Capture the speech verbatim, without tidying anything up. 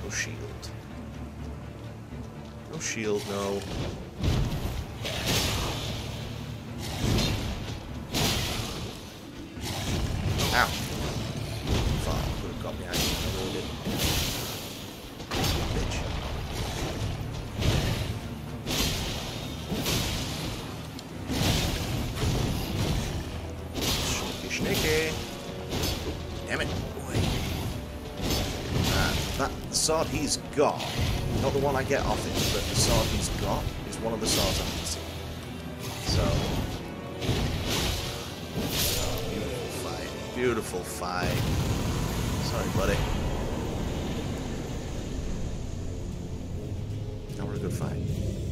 No shield. No shield, no. Ow. Fuck, I could have got behind you. I really did. Bitch. Sneaky, sneaky. Damn it, boy. Uh, that sword he's got, not the one I get off him, but the sword he's got is one of the swords I'm missing. So, beautiful fight. Beautiful fight. Sorry, buddy. That was a good fight.